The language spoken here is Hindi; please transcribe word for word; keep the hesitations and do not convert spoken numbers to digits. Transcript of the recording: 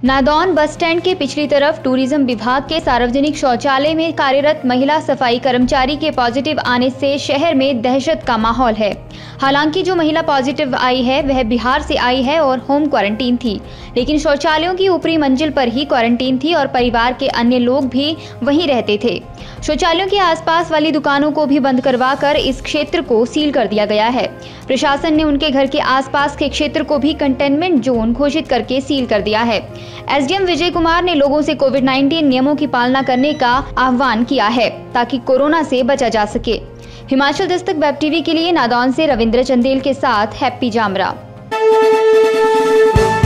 नादौन बस स्टैंड के पिछली तरफ टूरिज्म विभाग के सार्वजनिक शौचालय में कार्यरत महिला सफाई कर्मचारी के पॉजिटिव आने से शहर में दहशत का माहौल है। हालांकि जो महिला पॉजिटिव आई है वह बिहार से आई है और होम क्वारंटीन थी, लेकिन शौचालयों की ऊपरी मंजिल पर ही क्वारंटीन थी और परिवार के अन्य लोग भी वहीं रहते थे। शौचालयों के आसपास वाली दुकानों को भी बंद करवाकर इस क्षेत्र को सील कर दिया गया है। प्रशासन ने उनके घर के आसपास के क्षेत्र को भी कंटेनमेंट जोन घोषित करके सील कर दिया है। एसडीएम विजय कुमार ने लोगों से कोविड उन्नीस नियमों की पालना करने का आह्वान किया है ताकि कोरोना से बचा जा सके। हिमाचल दस्तक वेब टीवी के लिए नादौन से रविंद्र चंदेल के साथ हैप्पी जामरा।